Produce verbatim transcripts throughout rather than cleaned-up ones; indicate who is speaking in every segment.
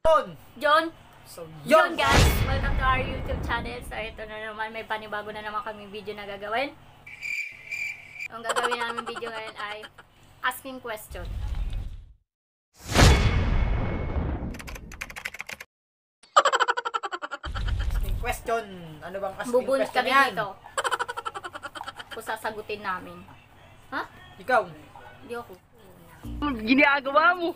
Speaker 1: John!
Speaker 2: John!
Speaker 1: So,
Speaker 2: John guys! Welcome to our YouTube channel. So ito na naman, may panibago na naman kami video na gagawin. Ang gagawin namin video ngayon ay asking question.
Speaker 1: Asking question? Ano bang asking
Speaker 2: Bubunot
Speaker 1: question
Speaker 2: kami
Speaker 1: yan?
Speaker 2: dito. Kung sasagutin namin. Ha?
Speaker 1: Ikaw?
Speaker 2: Hindi ako.
Speaker 3: Ginagawa mo?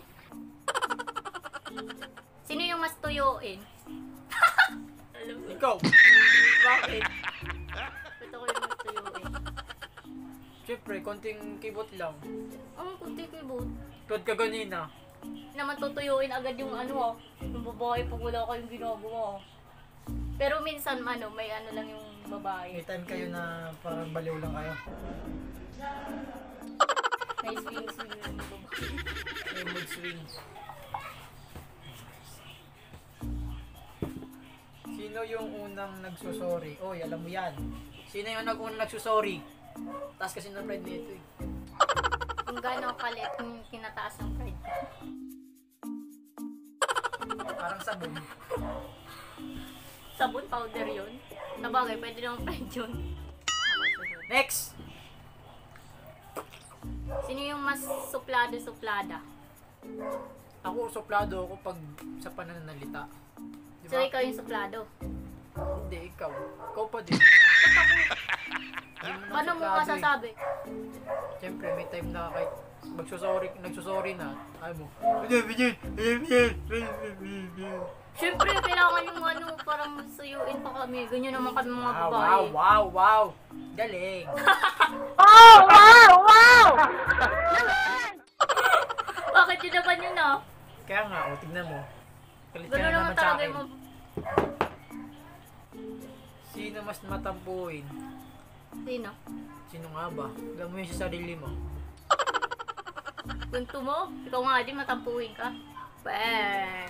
Speaker 2: Sino yung mas tuyuin?
Speaker 1: Ikaw?
Speaker 2: Bakit? Ba't ako yung mas tuyuin?
Speaker 1: Siyempre, konting kibot lang.
Speaker 2: Ang kunti kibot.
Speaker 1: Tulad ka ganina.
Speaker 2: Naman tutuyuin agad yung ano ah. Yung babae pag wala kayong ginagawa. Pero minsan ano, may ano lang yung babae.
Speaker 1: May time kayo na parang baliw lang kayo.
Speaker 2: May swing swing yung babae.
Speaker 1: May mood swings. Sino yung unang nagsusorry? Oy, alam mo yan. Sino yung nag-unang nagsusorry? Taas kasi ng pride nito eh.
Speaker 2: Kung gano'ng kalit yung kinataas ng pride ko.
Speaker 1: Parang sabon.
Speaker 2: Sabon powder yun. Sabagay, pwede naman pride yun.
Speaker 1: Next!
Speaker 2: Sino yung mas suplado-suplada?
Speaker 1: Ako, suplado ako pag sa pananalita. Diba?
Speaker 2: So ikaw yung suplado.
Speaker 1: Hindi, ikaw. Ikaw pa din.
Speaker 2: Paano mo masasabi?
Speaker 1: Siyempre, may time na kahit magsusorry, nagsusorry na. Ay mo.
Speaker 2: Siyempre, kailangan yung ano, parang suyuin pa kami. Ganyan naman kami mga
Speaker 1: Wow,
Speaker 2: babae.
Speaker 1: wow, wow, wow. Galing.
Speaker 3: Oh, wow, wow!
Speaker 2: Bakit yun naman yun ah?
Speaker 1: Kaya nga, o, tignan mo. Kalit ka
Speaker 2: Gano'n
Speaker 1: na
Speaker 2: naman
Speaker 1: naman sa
Speaker 2: talaga
Speaker 1: akin.
Speaker 2: yung...
Speaker 1: Sino mas matampuin?
Speaker 2: Sino?
Speaker 1: Sino nga ba? Alam mo yun sa sarili mo.
Speaker 2: Kunto mo? Ikaw nga din, matampuhin ka. Pweh.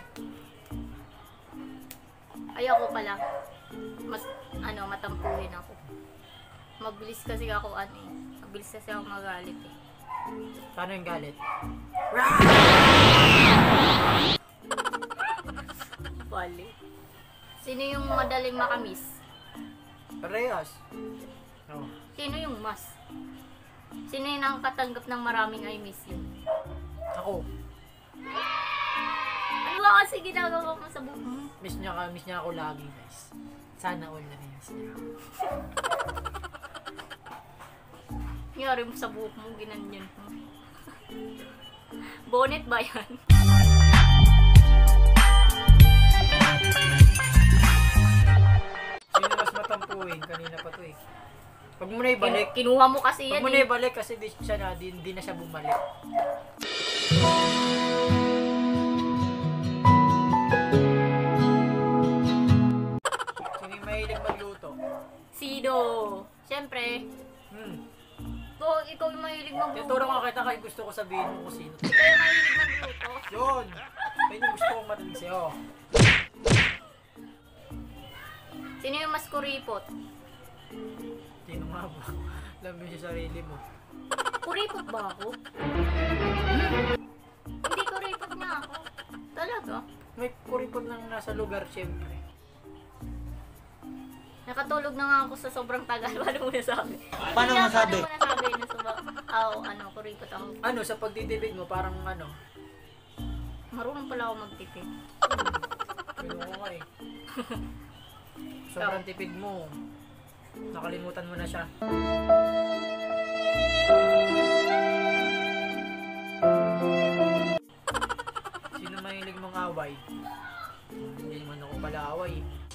Speaker 2: Ayoko pala. Mas, ano, matampuhin ako. Mabilis kasi ako, ano eh. Mabilis kasi ako magalit eh.
Speaker 1: Paano yung galit?
Speaker 2: Bali. Sino yung madaling makamiss?
Speaker 1: Parehas. Oh.
Speaker 2: Sino yung mas? Sino yung nakakatanggap ng maraming I miss you?
Speaker 1: Ako.
Speaker 2: Ano ba kasi ginagawa mo sa buhok mo?
Speaker 1: Miss niya ka, miss niya ako lagi, guys. Sana all na miss niya.
Speaker 2: Nangyari mo sa buhok mo, ginanyan mo. Bonnet ba yan?
Speaker 1: Sino mas matampuin? Kanina pa to eh. Pag mo na ibalik.
Speaker 2: Kin kinuha mo kasi
Speaker 1: Pag
Speaker 2: yan
Speaker 1: mo na
Speaker 2: eh.
Speaker 1: ibalik kasi di siya na, di, di na siya bumalik. Sino yung mahilig magluto?
Speaker 2: Sino? Siyempre.
Speaker 1: Hmm.
Speaker 2: Ikaw, ikaw yung mahilig magluto.
Speaker 1: Tinuturo ko kita kahit gusto ko sabihin mo kung sino.
Speaker 2: Ikaw yung mahilig magluto.
Speaker 1: Yun! Ayun yung gusto kong marinig sa'yo.
Speaker 2: Sino yung mas kuripot?
Speaker 1: Sino nga ba? Alam mo yung sarili mo.
Speaker 2: Kuripot ba ako? Hindi kuripot nga ako. Talaga?
Speaker 1: May kuripot nang nasa lugar, syempre.
Speaker 2: Nakatulog na nga ako sa sobrang tagal. Paano mo nasabi?
Speaker 3: Paano
Speaker 2: Kaya,
Speaker 3: nasabi?
Speaker 2: Paano mo nasabi na suba? Oo, ano, kuripot ako.
Speaker 1: Ano, sa pagtitibig mo, parang ano?
Speaker 2: Marunong pala ako magtipid.
Speaker 1: Ano ko nga eh. Sobrang tipid mo. Nakalimutan mo na siya. Sino mahilig mong away? Hindi naman ako pala away.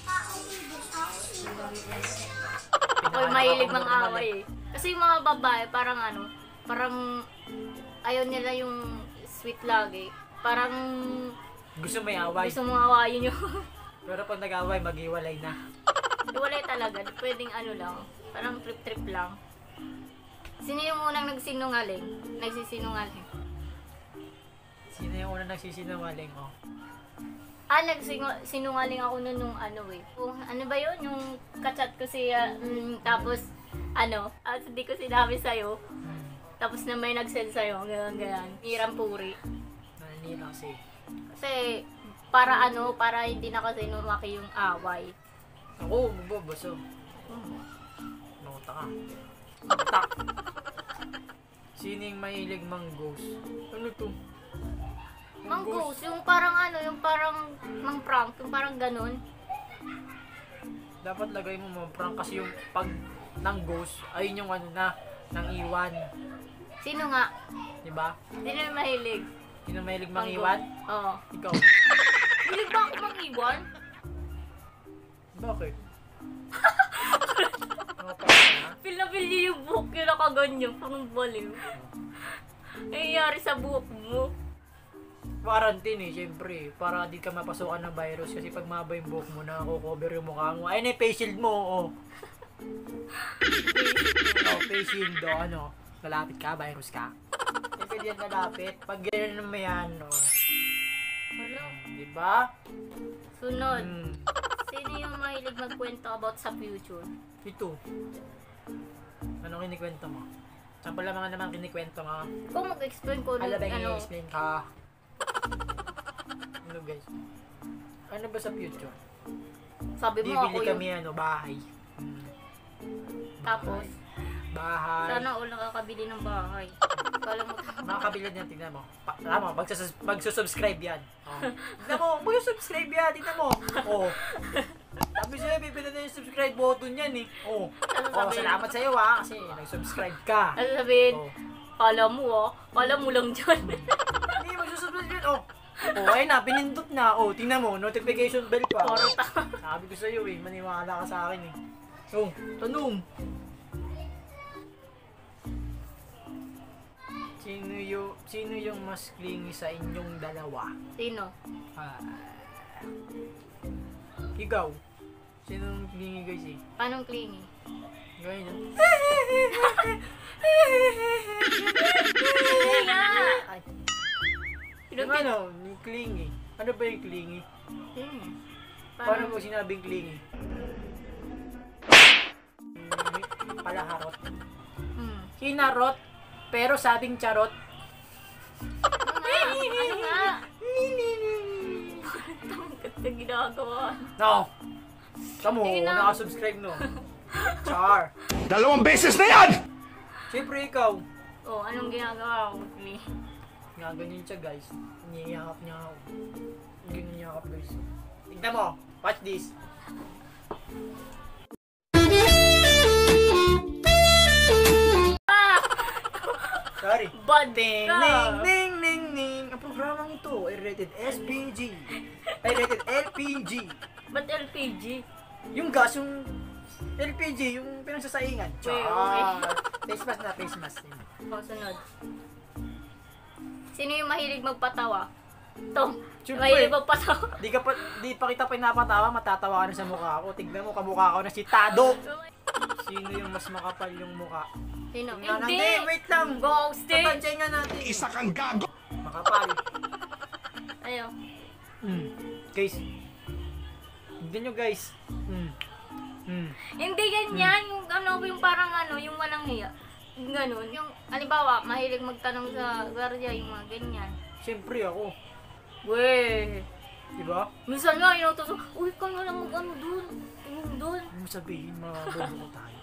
Speaker 2: Ako yung mahilig mang away eh. Kasi yung mga babae, parang ano, parang ayaw nila yung sweet lagi. Parang
Speaker 1: Gusto may away.
Speaker 2: gusto mong awayin yun.
Speaker 1: Pero pag nag-away, mag-iwalay na.
Speaker 2: Iwalay talaga. Pwedeng ano lang. Parang trip-trip lang. Sino yung unang nagsinungaling? Nagsisinungaling.
Speaker 1: Sino yung unang nagsisinungaling mo?
Speaker 2: Ah, nagsinungaling ako nun nung ano eh. Kung ano ba yun? Yung kachat ko siya. Mm, tapos, ano, at hindi ko sinabi sa'yo.
Speaker 1: Hmm.
Speaker 2: Tapos na may nag-send sa'yo. Ganyan, ganyan. Hirang puri.
Speaker 1: Nananira kasi.
Speaker 2: Kasi, Para ano, para hindi na kasi lumaki yung away.
Speaker 1: Ako, magbabaso.
Speaker 2: Hmm.
Speaker 1: Nauta ka. Nauta. Sino yung mahilig manggos? Ano to?
Speaker 2: Manggos, yung parang ano, yung parang mang prank, yung parang ganun.
Speaker 1: Dapat lagay mo mga prank kasi yung pag ng ghost, ayun yung ano na, nang iwan.
Speaker 2: Sino nga?
Speaker 1: Diba?
Speaker 2: Sino yung mahilig?
Speaker 1: Sino mahilig
Speaker 2: Manggos.
Speaker 1: mangiwan?
Speaker 2: Oo.
Speaker 1: Ikaw.
Speaker 2: Hilig ba ako mang-iwan?
Speaker 1: Bakit? Mga prank na?
Speaker 2: Feel na feel niyo yung buhok yung nakaganyan, parang baliw. Nangyayari sa buhok mo.
Speaker 1: Quarantine eh, syempre. Para di ka mapasukan ng virus kasi pag maba yung buhok mo, nakakover yung mukha mo. Ayun eh, face shield mo, oh. Oh, face shield, oh, ano. Malapit ka, virus ka. Kasi di yan malapit. Pag gano'n naman yan, oh.
Speaker 2: Wala.
Speaker 1: Diba?
Speaker 2: Sunod.
Speaker 1: Hmm.
Speaker 2: Sino yung mahilig magkwento about sa future?
Speaker 1: Ito. Ano kinikwento mo? Saan pala mga naman kinikwento mo?
Speaker 2: Kung mag-explain ko
Speaker 1: Alam ba
Speaker 2: ano,
Speaker 1: i-explain ka? Ano guys? Ano ba sa future?
Speaker 2: sabi mo ako
Speaker 1: Bibili
Speaker 2: yung...
Speaker 1: kami ano, bahay. Hmm.
Speaker 2: Tapos,
Speaker 1: Bahay.
Speaker 2: sana all nakakabili ng bahay. Kala mo
Speaker 1: Makakabili niyan, tignan mo. Pa, alam mo, magsus- magsusubscribe yan. Oh. Tignan mo, magsusubscribe yan, tignan mo. Oh. Sabi sa'yo, bibili na yung subscribe button yan eh. Oh.
Speaker 2: Ano
Speaker 1: Oh,
Speaker 2: sabihin?
Speaker 1: salamat sa'yo ha, kasi nag-subscribe ka.
Speaker 2: Ano sabihin?
Speaker 1: Oh.
Speaker 2: Kala mo ah. Kala mo lang dyan.
Speaker 1: Hindi, magsusubscribe yan. Oh. Oh, ayun na, pinindot na. Oh, tingnan mo, notification bell pa.
Speaker 2: Puro ta.
Speaker 1: Sabi ko sa'yo eh, maniwala ka sa akin eh. Oh, tanong. Sino yung, sino yung mas clingy sa inyong dalawa?
Speaker 2: Sino?
Speaker 1: Ah, ikaw. Sino yung clingy guys eh?
Speaker 2: Anong clingy?
Speaker 1: Gawin yun.
Speaker 2: Hindi nga!
Speaker 1: Ay,
Speaker 2: Sino
Speaker 1: yung ano, yung clingy. Ano ba yung clingy?
Speaker 2: Hmm.
Speaker 1: Paano mo sinabing clingy? Hmm, palaharot.
Speaker 2: Hmm.
Speaker 1: Hinarot, pero sabing charot.
Speaker 2: Ano nga? Ano nga? Tangkat na ginagawa.
Speaker 1: No! Kamu,
Speaker 2: Tingin na.
Speaker 1: nakasubscribe no. Char.
Speaker 4: Dalawang beses na yan!
Speaker 1: Siyempre ikaw.
Speaker 2: Oh, anong ginagawa ko? Clingy.
Speaker 1: Nga ganyan siya guys. Niyayakap niya ako. Ganyan niya ako guys. Tignan mo. Watch this. Sorry.
Speaker 2: Bad
Speaker 1: Ding,
Speaker 2: ka.
Speaker 1: ning, ning, ning, ning. Ang programang ito ay rated S P G. Ay rated L P G.
Speaker 2: Ba't L P G?
Speaker 1: Yung gas, yung L P G, yung pinagsasaingan.
Speaker 2: Okay,
Speaker 1: Char. Face mask na, face mask.
Speaker 2: O, sunod. Sino yung mahilig magpatawa? Tom,
Speaker 1: Siyempre.
Speaker 2: mahilig magpatawa.
Speaker 1: Di ka pa, di pa kita pinapatawa, matatawa ka na sa mukha ko. Tignan mo, kamukha ko na si Tado. Sino yung mas makapal yung mukha?
Speaker 2: Sino?
Speaker 1: Tingnan
Speaker 2: Hindi!
Speaker 1: natin, wait lang.
Speaker 2: Ghosting!
Speaker 1: Tatansyay nga natin.
Speaker 4: Isa kang gago!
Speaker 1: Makapal.
Speaker 2: Ayaw.
Speaker 1: Hmm. Guys. Tignan nyo guys. Hmm. Hmm.
Speaker 2: Hindi ganyan, yung ano, yung parang ano, yung walang hiya. Yung ganun. Yung, halimbawa, mahilig magtanong sa gwardiya, yung mga ganyan.
Speaker 1: Siyempre ako.
Speaker 2: Weh!
Speaker 1: Diba?
Speaker 2: Minsan nga, inutos, uy, ka nga lang mag-ano dun. Tingin dun.
Speaker 1: Huwag mo sabihin, mga bobo ko tayo.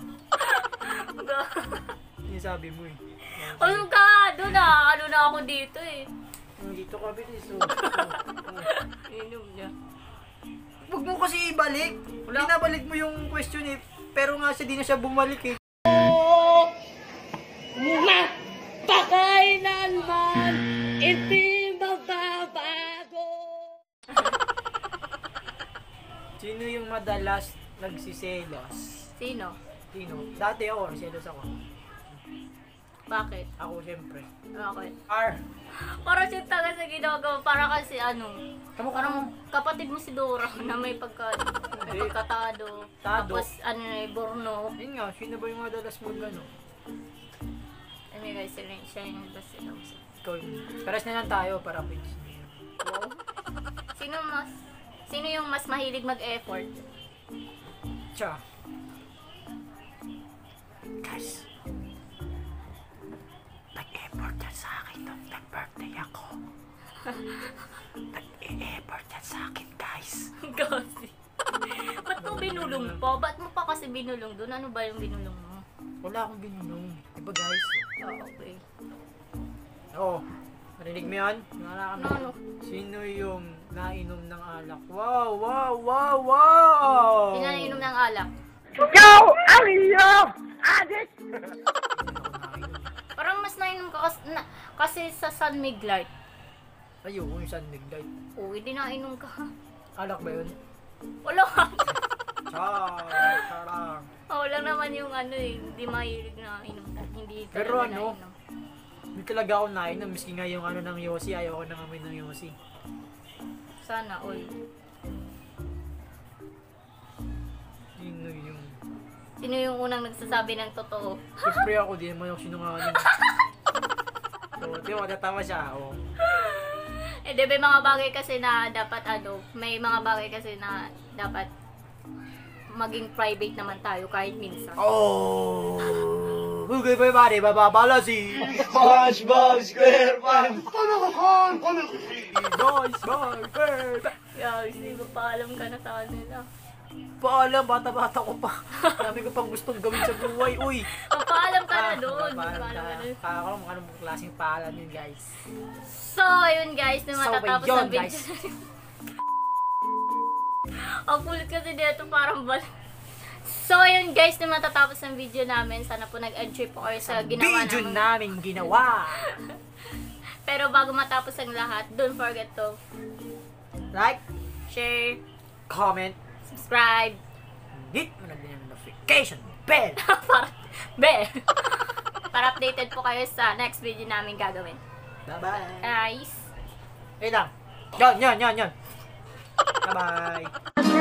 Speaker 1: Yung sabi mo eh.
Speaker 2: Ano ka? Doon na, ano na ako dito eh.
Speaker 1: Dito ka bilis. Oh. Oh.
Speaker 2: Inom niya.
Speaker 1: Huwag mo kasi ibalik.
Speaker 2: Wala.
Speaker 1: Binabalik mo yung question eh. Pero nga siya, di na siya bumalik eh.
Speaker 3: Pakailanman iti mababago.
Speaker 1: Sino yung madalas nagsiselos?
Speaker 2: Sino?
Speaker 1: Sino? Dati ako, nagsiselos ako.
Speaker 2: Bakit?
Speaker 1: Ako siyempre.
Speaker 2: Bakit?
Speaker 1: R.
Speaker 2: Para siya taga sa ginagawa, para kasi ano,
Speaker 1: Kamu
Speaker 2: parang kapatid mo si Dora na may pagka, may
Speaker 1: Hindi.
Speaker 2: pagkatado.
Speaker 1: Tado.
Speaker 2: Tapos ano na eh, Borno.
Speaker 1: Yun nga, sino ba yung madalas mag ano?
Speaker 2: Ano guys, siya rin- siya yung basta lang siya.
Speaker 1: Ikaw yung... Pares na lang tayo para page.
Speaker 2: Wow. Sino mas, sino yung mas mahilig mag-effort?
Speaker 1: Tsa. Guys. Nag-effort yan sa akin nung nag-birthday ako. Nag-effort effort yan sa akin, guys.
Speaker 2: Kasi. Ba't mo binulong pa? Ba't mo pa kasi binulong doon? Ano ba yung binulong mo?
Speaker 1: Wala akong binulong. Diba, guys?
Speaker 2: Oh, okay.
Speaker 1: Oo. Narinig mo yan? Wala kami.
Speaker 2: Ano, ano?
Speaker 1: Sino yung nainom ng alak? Wow, wow, wow, wow!
Speaker 2: Sino na inom ng alak?
Speaker 3: Ikaw ang iyong adik!
Speaker 2: Parang mas nainom ka kasi, na, kasi sa San Miglite.
Speaker 1: Ayun, yung San Miguel.
Speaker 2: Oo, hindi nainom ka.
Speaker 1: Alak ba yun?
Speaker 2: Wala ka.
Speaker 1: Char, charang.
Speaker 2: Oh, wala naman yung ano eh, hindi mahilig na inom. Hindi talaga
Speaker 1: Pero ano,
Speaker 2: nainom.
Speaker 1: hindi talaga ako nainom. Miski nga yung ano ng Yossi, ayaw ko nang amoy ng Yossi.
Speaker 2: Sana all.
Speaker 1: Sino yung...
Speaker 2: Sino yung unang nagsasabi ng totoo?
Speaker 1: Siyempre ako, di naman ako sinungaling. So, di ba, natatawa siya, oh.
Speaker 2: Eh, di ba may mga bagay kasi na dapat ano, may mga bagay kasi na dapat maging private naman tayo kahit minsan.
Speaker 1: Oh! Okay, everybody, bababala si...
Speaker 4: SpongeBob SquarePants! Panahan! Panahan!
Speaker 1: SpongeBob!
Speaker 2: Guys, di ba paalam ka na sa kanila?
Speaker 1: Paalam, bata-bata ko pa. Dami ko pang gustong gawin sa buhay, uy!
Speaker 2: Paalam ka na
Speaker 1: Ah,
Speaker 2: doon.
Speaker 1: Paalam
Speaker 2: Paalam ka
Speaker 1: ka.
Speaker 2: na.
Speaker 1: Kaka ko, anong klaseng paalam yun, guys.
Speaker 2: So, ayun guys, na
Speaker 1: So,
Speaker 2: matatapos
Speaker 1: yun,
Speaker 2: ang video.
Speaker 1: guys.
Speaker 2: Ang kulit kasi dito parang bal. So, ayun guys, na matatapos ang video namin. Sana po nag-enjoy po kayo sa ginawa
Speaker 1: Video
Speaker 2: namin.
Speaker 1: namin ginawa!
Speaker 2: Pero bago matapos ang lahat, don't forget to
Speaker 1: Like,
Speaker 2: share,
Speaker 1: comment,
Speaker 2: subscribe,
Speaker 1: hit mo na din ang notification bell!
Speaker 2: para, be, para updated po kayo sa next video namin gagawin.
Speaker 1: Bye-bye!
Speaker 2: Guys!
Speaker 1: Wait lang! Yan, yan, yan, yan! Bye-bye!